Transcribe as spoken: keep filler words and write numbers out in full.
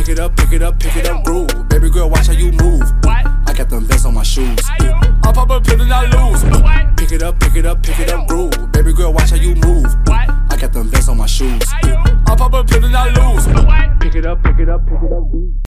Pick it up, pick it up, pick it up, groove. Baby girl, watch how you move. I got them vests on my shoes. I pop a pill and I lose. Pick it up, pick it up, pick it up, groove. Baby girl, watch how you move. I got them vests on my shoes. I pop a pill and I lose. Pick it up, pick it up, pick it up, groove.